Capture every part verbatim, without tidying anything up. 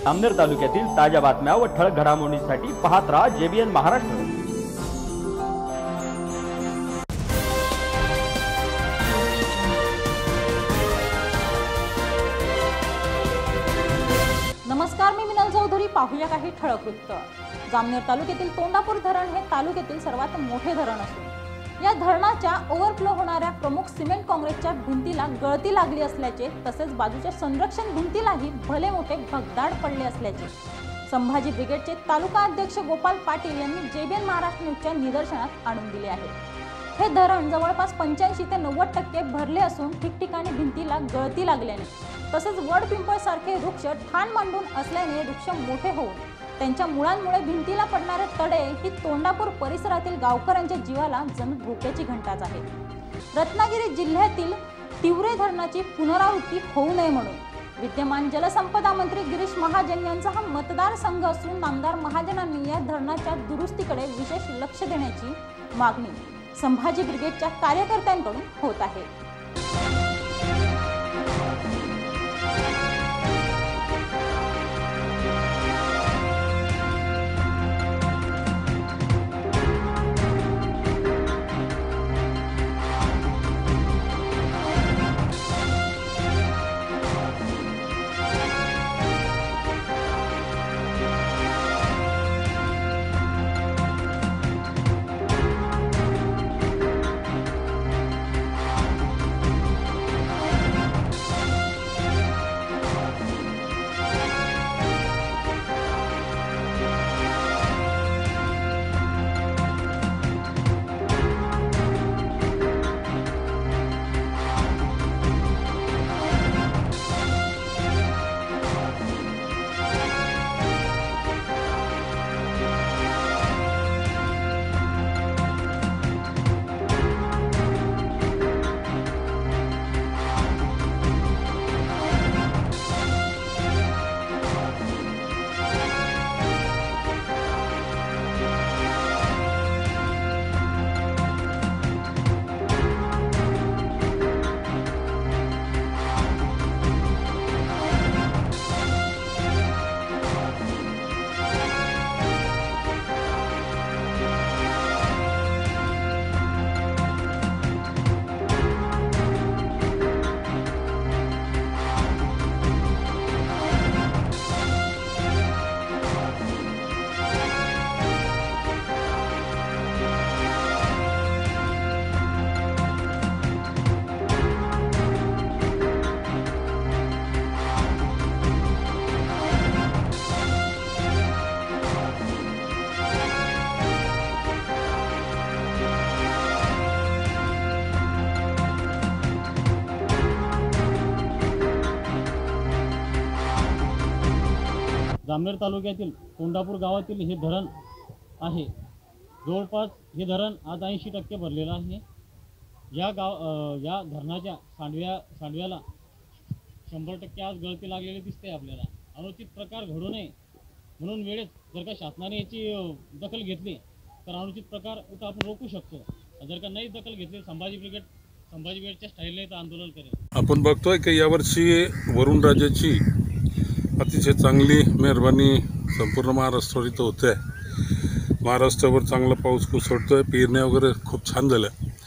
जामनेर तालुक्यातील ताज्या बातम्या व ठळक घडामोडींसाठी पाहत राहा जेबीएन महाराष्ट्र। नमस्कार, मी मिनल चौधरी। पाहूया काही ठळक वृत्त। जामनेर तालुक्यातील तोंडापूर धरण हे तालुक्यातील सर्वात मोठे धरण असून या धरणाच्या ओव्हरफ्लो होणाऱ्या प्रमुख सिमेंट काँक्रीटच्या भिंतीला गळती लागली असल्याचे तसेच बाजूच्या संरक्षण भिंतीलाही भले मोठे भगदाड पडले असल्याचे संभाजी ब्रिगेडचे तालुका अध्यक्ष गोपाल पाटील यांनी जेबीएन महाराष्ट्र न्यूजच्या निदर्शनास आणून दिले आहे। हे धरण जवळपास पंच्याऐंशी ते नव्वद टक्के भरले असून ठिकठिकाणी भिंतीला गळती लागल्याने तसेच वड पिंपळ सारखे वृक्ष ठाण मांडून असल्याने वृक्ष मोठे होऊन त्यांच्या मुळांमुळे भिंतीला पडणारे तडे ही तोंडापूर परिसरातील गावकऱ्यांच्या जीवाला जणू धोक्याची घंटाच आहे। रत्नागिरी जिल्ह्यातील तिवरे धरणाची पुनरावृत्ती होऊ नये म्हणून विद्यमान जलसंपदा मंत्री गिरीश महाजन यांचा हा मतदारसंघ असून नामदार महाजनांनी या धरणाच्या दुरुस्तीकडे विशेष लक्ष देण्याची मागणी संभाजी ब्रिगेडच्या कार्यकर्त्यांकडून होत आहे। जामनेर तालुक्यातील तोंडापूर गावातील हे धरण आहे। जवळपास हे धरण आज ऐंशी टक्के भरलेलं आहे। या गाव या धरणाच्या सांडव्या सांडव्याला शंभर टक्के आज गळती लागलेली दिसते। आपल्याला अनुचित प्रकार घडू नये म्हणून वेळेत जर का शासनाने याची दखल घेतली तर अनुचित प्रकार इथं आपण रोखू शकतो। जर का नाही दखल घेतली संभाजी ब्रिगेड संभाजी ब्रिगेडच्या स्टाईलने इथं आंदोलन करेल। आपण बघतोय की यावर्षी वरुण राजाची अतिशय चांगली मेहरबानी संपूर्ण महाराष्ट्रावर इथं होते आहे। महाराष्ट्रावर चांगला पाऊस कोसळतोय, पेरण्या वगैरे खूप छान झाल्या।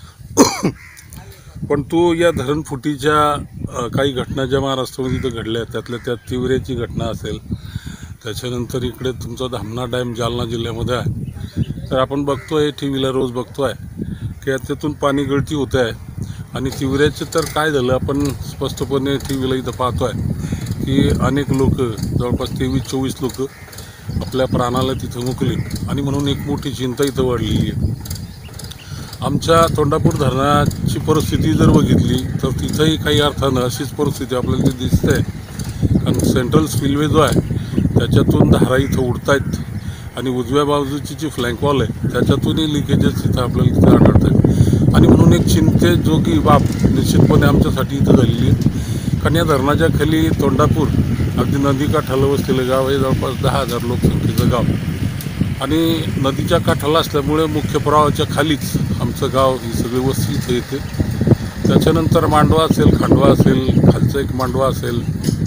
पण तो या धरणफुटीच्या काही घटना ज्या महाराष्ट्रामध्ये इथं घडल्या त्यातल्या त्यात तिवरेची घटना असेल, त्याच्यानंतर इकडे तुमचा धामणा डॅम जालना जिल्ह्यामध्ये आहे। तर आपण बघतोय टी व्हीला रोज बघतोय की त्यातून पाणी गळती होते आहे आणि तिवऱ्याचे तर काय झालं आपण स्पष्टपणे टी व्हीला इथं पाहतोय की अनेक लोक जवळपास तेवीस चोवीस लोक आपल्या प्राणाला तिथं मुकले आणि म्हणून एक मोठी चिंता इथं वाढलेली आहे। आमच्या तोंडापूर धरणाची परिस्थिती जर बघितली तर तिथंही काही अर्थानं अशीच परिस्थिती आपल्याला ती दिसते आहे। कारण सेंट्रल स्पिलवे जो आहे त्याच्यातून धारा इथं उडत आहेत आणि उजव्या बाजूची जी फ्लँक वॉल आहे त्याच्यातूनही लिकेजेस तिथं आपल्याला तिथं आढळत आहेत आणि म्हणून एक चिंतेजोगी बाब निश्चितपणे आमच्यासाठी इथं झालेली आहे। कारण या धरणाच्या खाली तोंडापूर अगदी नदीकाठाला वसलेलं गाव आहे, जवळपास दहा हजार लोकसंख्येचं गाव आणि नदीच्या काठाला असल्यामुळे मुख्य प्रवाहाच्या खालीच आमचं गाव ही सगळी वस्ती इथे येते। त्याच्यानंतर मांडवा असेल, खांडवा असेल, खालचा एक मांडवा असेल,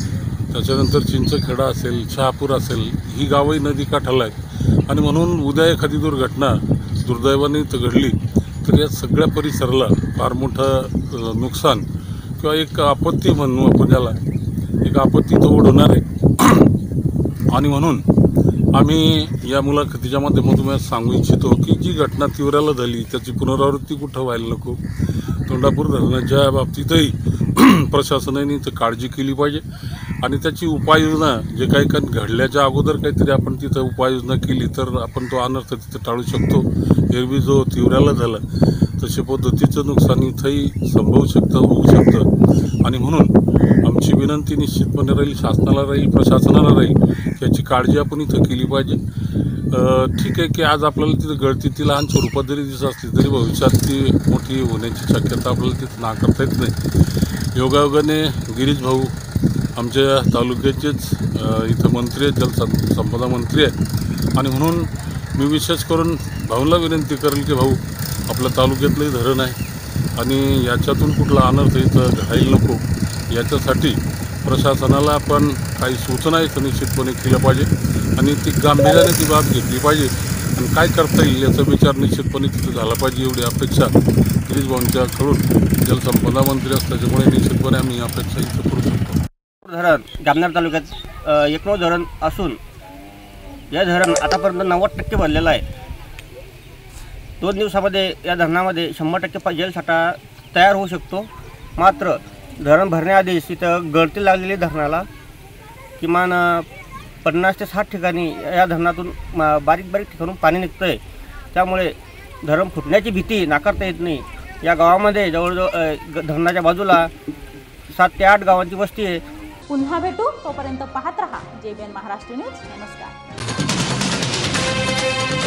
त्याच्यानंतर चिंचखेडा असेल, शहापूर असेल, ही गावही नदीकाठाला आहेत आणि म्हणून उद्या एखादी दुर्घटना दुर्दैवाने इथं घडली तर या सगळ्या परिसराला फार मोठं नुकसान किंवा एक आपत्ती म्हणू आपण त्याला, एक आपत्ती तो ओढवणार आहे. आणि म्हणून आम्ही या मुलाखतीच्या माध्यमातून तुम्हाला सांगू इच्छितो की जी घटना तिवऱ्याला झाली त्याची पुनरावृत्ती कुठं व्हायला नको. तोंडापूर धरणाच्या बाबतीतही प्रशासनाने इथं काळजी केली पाहिजे आणि त्याची उपाययोजना जे काही काही घडल्याच्या अगोदर काहीतरी आपण तिथं उपाययोजना केली तर आपण तो अनर्थ तिथं टाळू शकतो. एरवी जो तिवऱ्याला झाला तशा पद्धतीचं नुकसान इथंही संभवू शकतं, होऊ शकतं. आणि म्हणून आमची विनंती निश्चितपणे राहील, शासनाला राहील, प्रशासनाला राहील, त्याची काळजी आपण इथं केली पाहिजे. ठीक आहे की आज आपल्याला तिथं गळती ती लहान स्वरूपात जरी दिसत असली तरी भविष्यात ती मोठी होण्याची शक्यता आपल्याला तिथं नाकारता येत नाही. योगायोगाने गिरीश भाऊ आमच्या तालुक्याचेच इथं मंत्री आहेत, जलसंपदा मंत्री आहेत. आणि म्हणून मी विशेष करून भाऊला विनंती करेल की भाऊ आपल्या तालुक्यातलंही धरण आहे आणि याच्यातून कुठला अनर्थ इथं घडायला नको, याच्यासाठी प्रशासनाला आपण काही सूचना इथं निश्चितपणे केल्या पाहिजे आणि ती गांभीर्याने ती बाब घेतली पाहिजे आणि काय करता येईल याचा विचार निश्चितपणे तिथं झाला पाहिजे. एवढी अपेक्षा गिरीश भाऊंच्याकडून जलसंपदा मंत्री असल्याच्यामुळे निश्चितपणे आम्ही अपेक्षा इथं करू शकतो. धरण जामनेर तालुक्यात एकमेव धरण असून या धरण आतापर्यंत नव्वद टक्के भरलेलं आहे. दोन दिवसामध्ये या धरणामध्ये शंभर टक्के जलसाठा तयार होऊ शकतो. मात्र धरण भरण्याआधीच तिथं गळती लागलेली धरणाला किमान पन्नास ते साठ ठिकाणी या धरणातून बारीक बारीक ठिकाणून पाणी निघतं आहे. त्यामुळे धरण फुटण्याची भीती नाकारता येत नाही. या गावामध्ये जवळजवळ धरणाच्या बाजूला सात ते आठ गावांची वस्ती आहे. पुन्हा भेटू, तोपर्यंत पाहत रहा जेबीएन महाराष्ट्र न्यूज. नमस्कार.